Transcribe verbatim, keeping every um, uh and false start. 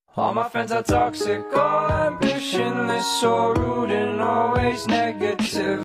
All my friends are toxic, all ambitionless, so rude and always negative.